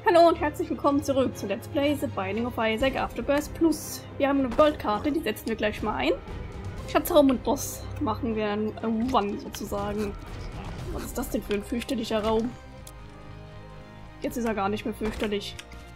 Hallo und herzlich willkommen zurück zu Let's Play The Binding of Isaac Afterbirth Plus. Wir haben eine Goldkarte, die setzen wir gleich mal ein. Schatzraum und Boss machen wir ein One sozusagen. Was ist das denn für ein fürchterlicher Raum? Jetzt ist er gar nicht mehr fürchterlich.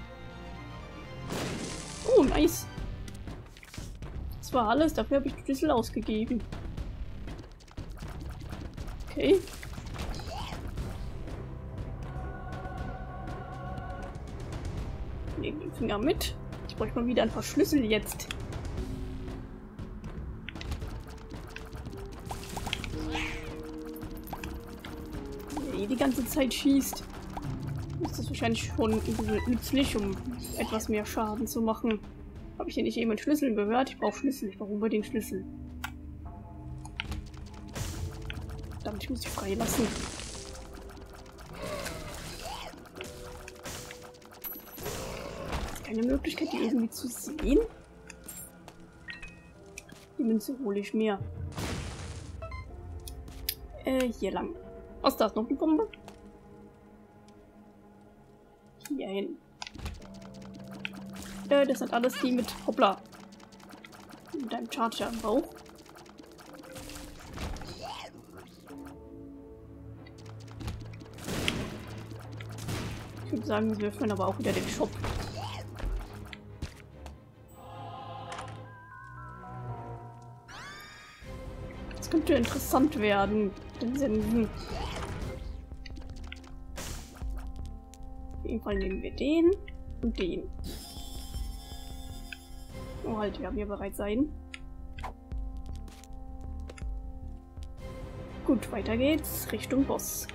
Oh, nice. Das war alles, dafür habe ich die Schlüssel ausgegeben. Okay. Nehmen den Finger mit. Ich bräuchte mal wieder ein paar Schlüssel jetzt. Wenn die ganze Zeit schießt, ist das wahrscheinlich schon nützlich, um etwas mehr Schaden zu machen. Habe ich hier nicht jemand Schlüssel gehört? Ich brauche Schlüssel. Ich brauche unbedingt Schlüssel. Verdammt, ich muss die freilassen. Keine Möglichkeit, die irgendwie zu sehen? Die Münze hole ich mir. Hier lang. Was ist das? Noch eine Bombe? Hier hin. Das sind alles die mit Hoppla. Mit einem Charger im Bauch. Ich würde sagen, wir öffnen aber auch wieder den Shop. Das könnte interessant werden, den Senden. Auf jeden Fall nehmen wir den und den. Oh halt, wir haben hier bereit sein. Gut, weiter geht's Richtung Boss.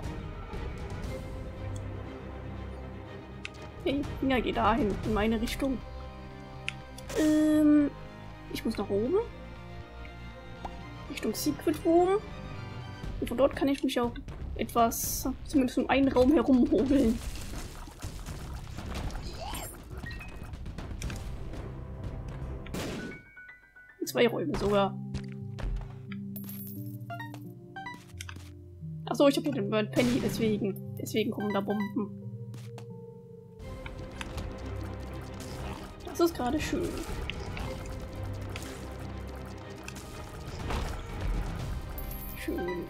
Hey, Finger, geh dahin, in meine Richtung. Ich muss nach oben. Richtung Secret Room. Und von dort kann ich mich auch etwas, zumindest um einen Raum herumhobeln. Zwei Räume sogar. Achso, ich habe hier den Burnt Penny, deswegen kommen da Bomben. Das ist gerade schön. Schön.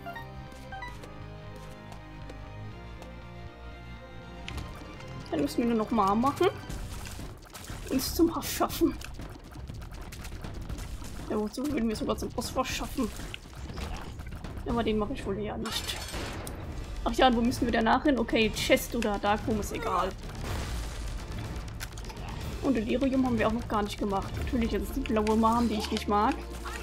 Dann müssen wir nur noch mal machen. Uns zum Hass schaffen. Ja, wozu würden wir sogar zum Boss verschaffen? Aber den mache ich wohl eher nicht. Ach ja, und wo müssen wir danach hin? Okay, Chest oder Darkroom ist egal. Und Delirium haben wir auch noch gar nicht gemacht. Natürlich ist es die blaue Marm, die ich nicht mag.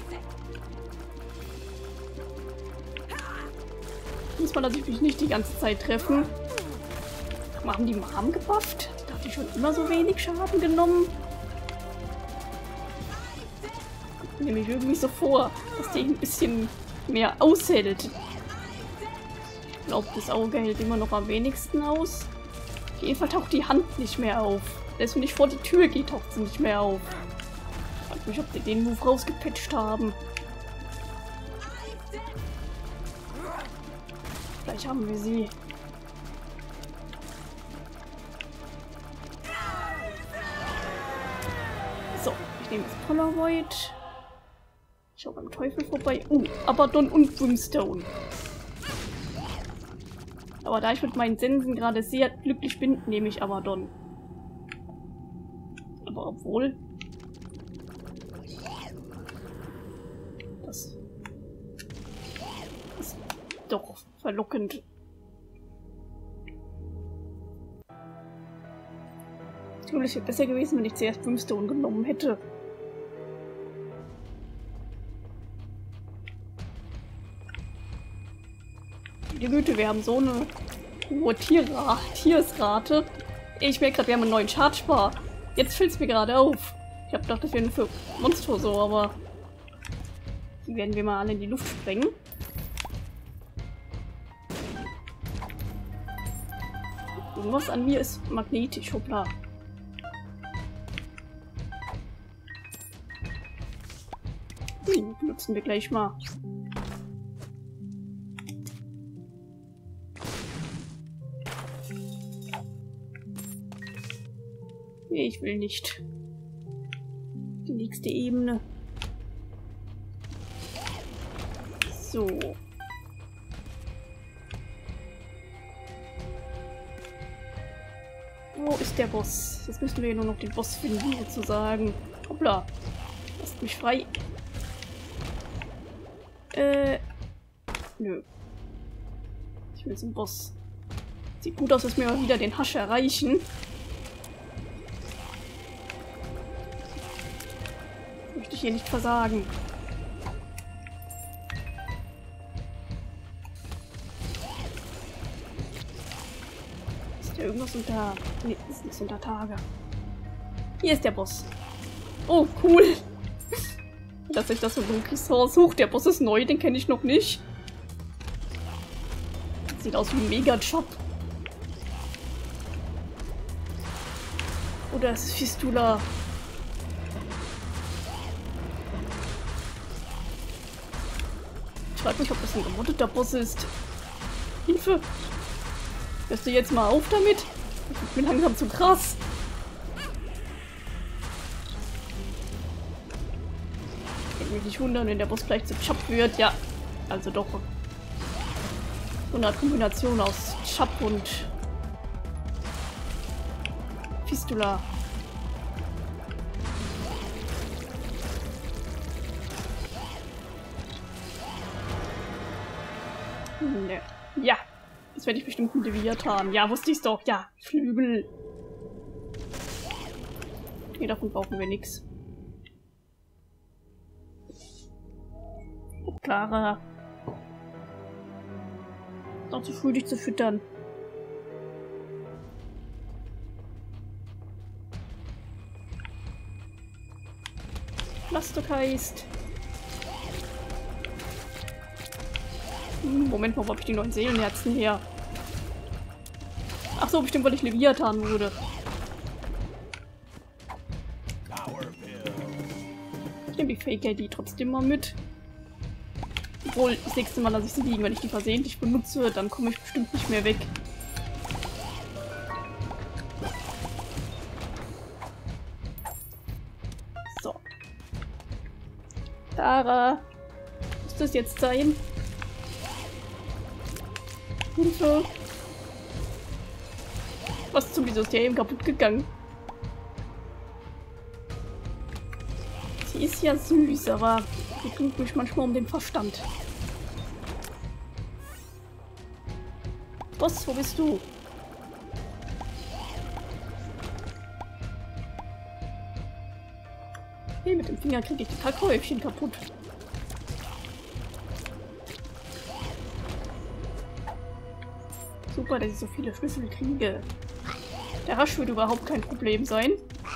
Diesmal lasse ich mich nicht die ganze Zeit treffen. Haben die Marm gebufft? Da hat die schon immer so wenig Schaden genommen. Nehme ich irgendwie so vor, dass die ein bisschen mehr aushält. Ich glaube, das Auge hält immer noch am wenigsten aus. Auf jeden Fall taucht die Hand nicht mehr auf. Selbst wenn ich vor die Tür gehe, taucht sie nicht mehr auf. Ich frage mich, ob die den Move rausgepatcht haben. Vielleicht haben wir sie. So, ich nehme das Polaroid. Ich schau beim Teufel vorbei. Abaddon und Brimstone. Aber da ich mit meinen Sensen gerade sehr glücklich bin, nehme ich Abaddon. Aber obwohl... Das ist doch verlockend. Natürlich wäre besser gewesen, wenn ich zuerst Brimstone genommen hätte. Die Güte, wir haben so eine hohe Tiersrate. Ich merke gerade, wir haben einen neuen Charge-Bar. Jetzt fällt es mir gerade auf. Ich habe gedacht, das wäre nur für Monster so, aber die werden wir mal alle in die Luft sprengen. Irgendwas an mir ist magnetisch, hoppla. Den benutzen wir gleich mal. Nee, ich will nicht. Die nächste Ebene. So. Wo ist der Boss? Jetzt müssen wir hier nur noch den Boss finden, sozusagen. Hoppla. Lasst mich frei. Nö. Ich will zum Boss. Sieht gut aus, dass wir mal wieder den Hasch erreichen. Möchte ich hier nicht versagen. Ist hier irgendwas unter... Nee, ist nichts unter Tage. Hier ist der Boss. Oh, cool. Dass ich das so dunkel sucht. Der Boss ist neu, den kenne ich noch nicht. Sieht aus wie ein Mega-Job. Oder ist es Fistula? Ich frage mich, ob das ein gemoddeter Boss ist. Hilfe! Hörst du jetzt mal auf damit? Das wird mir langsam zu krass. Ich würde mich nicht wundern, wenn der Boss gleich zu Chap wird. Ja, also doch. So eine Art Kombination aus Chap und Fistula. Ne. Ja, das werde ich bestimmt mit Leviathan. Ja, wusste ich's doch. Ja, Flügel. Nee, davon brauchen wir nichts. Clara. Doch zu früh, dich zu füttern. Plastogeist. Moment mal, wo habe ich die 9 Seelenherzen her? Ach so, bestimmt, weil ich Leviathan wurde. Ich nehme die Fake-ID trotzdem mal mit. Obwohl, das nächste Mal lasse ich sie liegen. Wenn ich die versehentlich benutze, dann komme ich bestimmt nicht mehr weg. So. Tara. Muss das jetzt sein? Hilfe. Was zum Mysterium kaputt gegangen? Sie ist ja süß, aber die bringt mich manchmal um den Verstand. Boss, wo bist du? Hey, mit dem Finger kriege ich die Kackhäufchen kaputt. Super, dass ich so viele Schlüssel kriege. Der Hasch wird überhaupt kein Problem sein.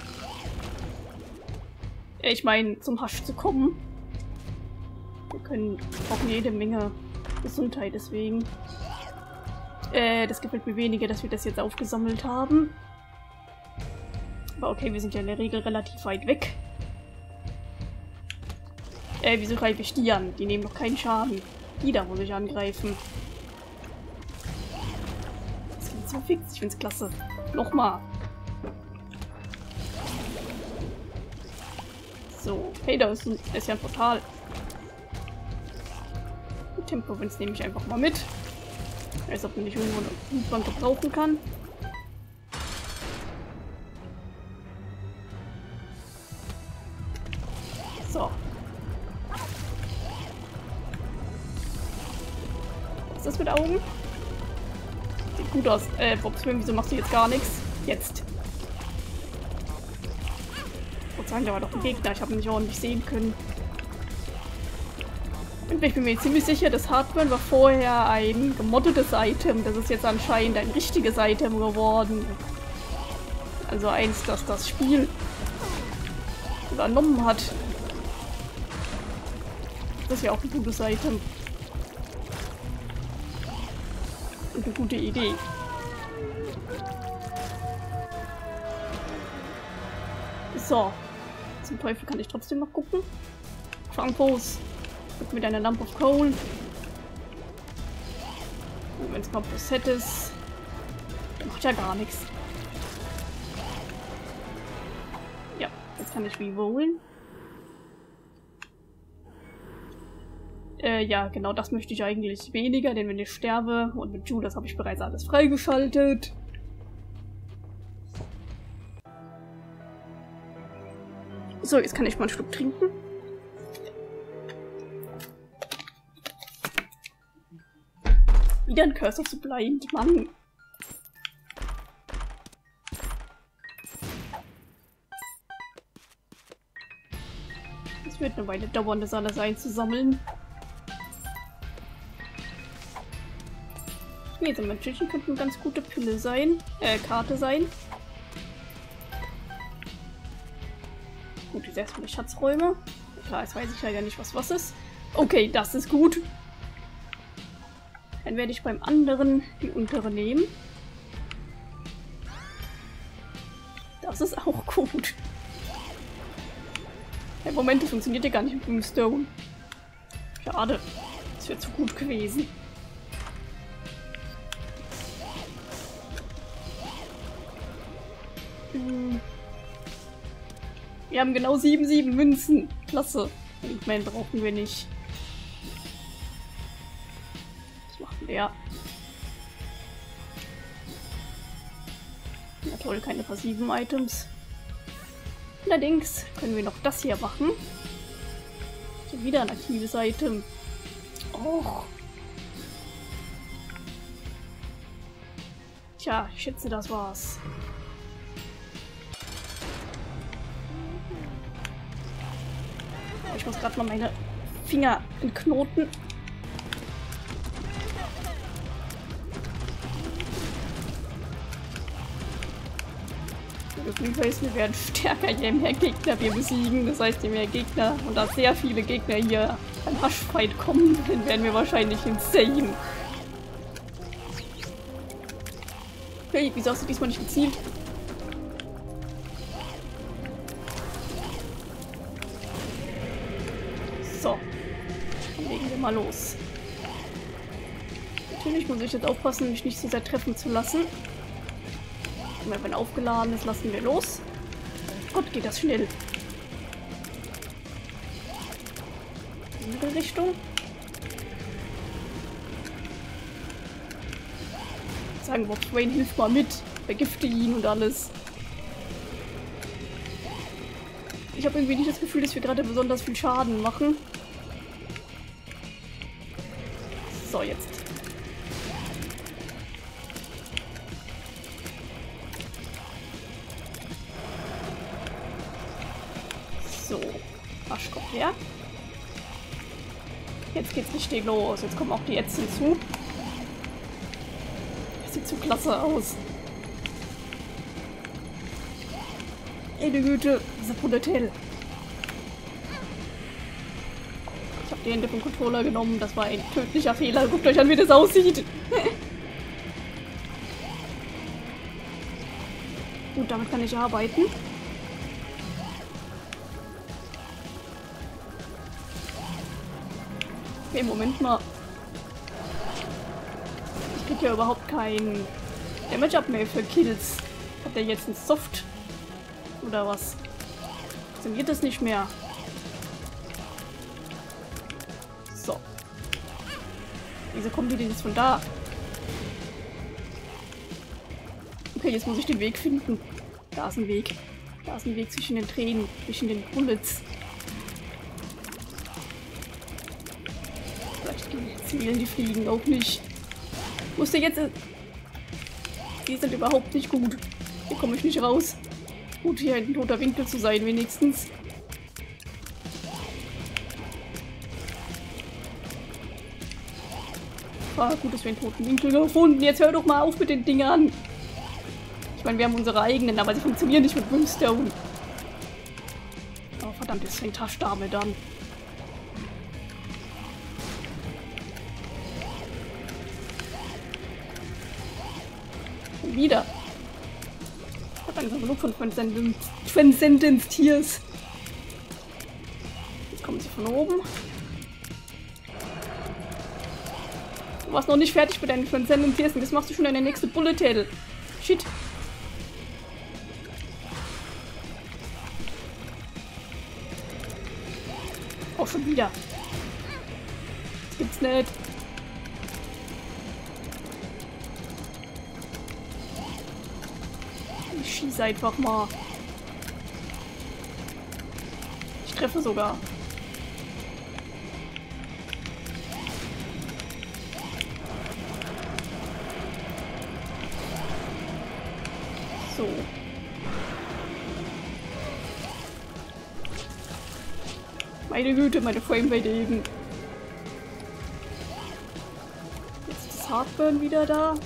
Ich meine, zum Hasch zu kommen. Wir brauchen jede Menge Gesundheit, deswegen. Das gefällt mir weniger, dass wir das jetzt aufgesammelt haben. Aber okay, wir sind ja in der Regel relativ weit weg. Wieso greife ich die an? Die nehmen doch keinen Schaden. Die da muss ich angreifen. Das klingt so fix, ich find's klasse. Nochmal. So, hey, da ist ja ein Portal. Die Tempo-Winds nehme ich einfach mal mit. Als ob man nicht irgendwo eine Blutbank gebrauchen kann. So. Was ist das mit Augen? Sieht gut aus. Bobswim, wieso machst du jetzt gar nichts? Jetzt. Ich wollte sagen, da war doch ein Gegner. Ich habe ihn nicht ordentlich sehen können. Und ich bin mir ziemlich sicher, das Heartburn war vorher ein gemoddetes Item. Das ist jetzt anscheinend ein richtiges Item geworden. Also eins, das das Spiel übernommen hat. Das ist ja auch ein gutes Item. Und eine gute Idee. So. Zum Teufel kann ich trotzdem noch gucken. Frankos. Mit einer Lamp of Coal. Und wenn es komplett set ist, dann macht ja gar nichts. kann ich revollen. Ja, genau das möchte ich eigentlich weniger, denn wenn ich sterbe und mit Judas habe ich bereits alles freigeschaltet. So, jetzt kann ich mal einen Schluck trinken. Wieder ein Curse of the Blind, Mann. Es wird eine Weile dauern, das alles einzusammeln. Nee, so ein Tschüchen könnte eine ganz gute Pille sein. Karte sein. Gut, jetzt erstmal Schatzräume. Klar, jetzt weiß ich leider nicht, was ist. Okay, das ist gut. Dann werde ich beim anderen die untere nehmen. Das ist auch gut. Im Moment, das funktioniert ja gar nicht mit Brimstone. Schade. Das wäre zu gut gewesen. Wir haben genau 7 Münzen. Klasse. Linkman brauchen wir nicht. Was macht denn der? Na toll, keine passiven Items. Allerdings können wir noch das hier machen. So, wieder ein aktives Item. Och. Tja, ich schätze, das war's. Ich muss gerade mal meine Finger entknoten. Ich weiß, wir werden stärker, je mehr Gegner wir besiegen. Das heißt, je mehr Gegner und da sehr viele Gegner hier beim Hushfight kommen, dann werden wir wahrscheinlich insane. Okay, wieso hast du diesmal nicht gezielt? So, dann legen wir mal los. Natürlich muss ich jetzt aufpassen, mich nicht so sehr treffen zu lassen. Wenn aufgeladen ist, lassen wir los. Gott, geht das schnell. Andere Richtung. Sagen wir, Wayne, hilf mal mit. Vergifte ihn und alles. Ich habe irgendwie nicht das Gefühl, dass wir gerade besonders viel Schaden machen. So, jetzt. So, Asch, komm her. Jetzt geht's richtig los. Jetzt kommen auch die Ätzte hinzu. Das sieht zu klasse aus. Ey, die Güte, dieser Bulletel. Ich habe die Hände vom Controller genommen. Das war ein tödlicher Fehler. Guckt euch an, wie das aussieht. Gut, damit kann ich arbeiten. Okay, Moment mal. Ich krieg ja überhaupt kein Damage-Up mehr für Kills. Hat der jetzt ein Soft? Oder was? Funktioniert das nicht mehr? So. Wieso kommen die denn jetzt von da? Okay, jetzt muss ich den Weg finden. Da ist ein Weg. Da ist ein Weg zwischen den Tränen, zwischen den Bullets. Zielen, die fliegen auch nicht. Musste jetzt. Die sind überhaupt nicht gut. Hier komme ich nicht raus. Gut, hier ein toter Winkel zu sein, wenigstens. Ah, gut, dass wir einen toten Winkel gefunden. Jetzt hör doch mal auf mit den Dingern. Ich meine, wir haben unsere eigenen, aber sie funktionieren nicht mit Brimstone. Oh, verdammt, jetzt fängt Tasch damit an. Wieder. Ich hab langsam genug von Transcendence Tears. Jetzt kommen sie von oben. Du warst noch nicht fertig mit deinen Transcendence Tears und das machst du schon in der nächsten Bullet Hell. Shit. Oh, schon wieder. Das gibt's nicht. Ich schieße einfach mal. Ich treffe sogar. So. Meine Güte, meine Framerate eben. Jetzt ist das Heartburn wieder da.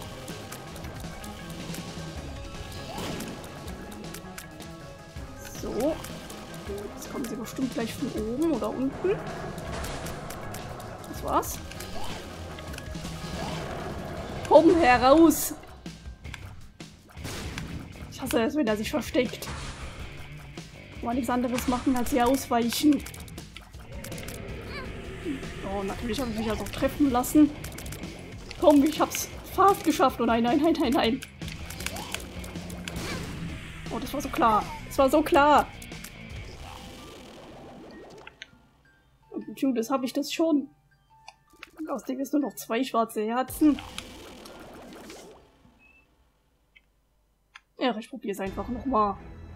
So. Jetzt kommen sie bestimmt gleich von oben oder unten. Das war's. Komm heraus! Ich hasse es, wenn er sich versteckt. Kann man nichts anderes machen, als hier ausweichen. Oh, natürlich habe ich mich also treffen lassen. Komm, ich hab's fast geschafft. Oh nein, nein, nein, nein, nein. Oh, das war so klar. Das war so klar. Und mit Judas habe ich das schon. Aus dem ist nur noch 2 schwarze Herzen. Ja, ich probiere es einfach nochmal.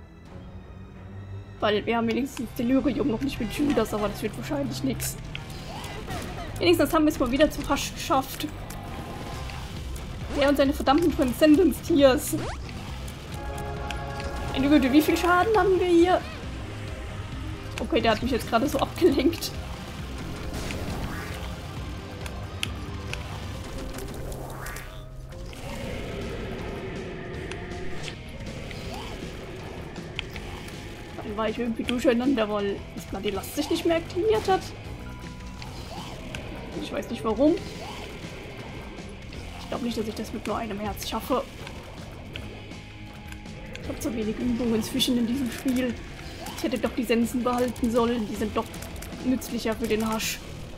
Weil wir haben wenigstens Delirium noch nicht mit Judas, aber das wird wahrscheinlich nichts. Wenigstens haben wir es mal wieder zu Hasch geschafft. Er und seine verdammten Transcendence-Tiers. Meine Güte, wie viel Schaden haben wir hier? Okay, der hat mich jetzt gerade so abgelenkt. Dann war ich irgendwie durcheinander, weil die Last sich nicht mehr aktiviert hat. Ich weiß nicht warum. Ich glaube nicht, dass ich das mit nur einem Herz schaffe. Ich habe zu wenig Übung inzwischen in diesem Spiel. Ich hätte doch die Sensen behalten sollen. Die sind doch nützlicher für den Hasch.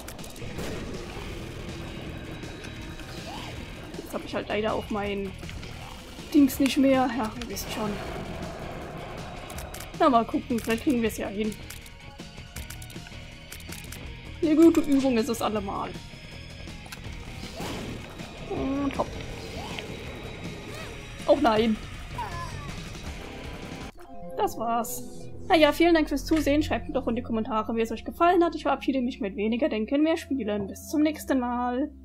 Jetzt habe ich halt leider auch mein Dings nicht mehr. Ja, ihr wisst schon. Na, mal gucken. Vielleicht kriegen wir es ja hin. Eine gute Übung ist es allemal. Und hopp. Oh nein. Das war's. Naja, vielen Dank fürs Zusehen. Schreibt mir doch in die Kommentare, wie es euch gefallen hat. Ich verabschiede mich mit weniger Denken, mehr Spielen. Bis zum nächsten Mal.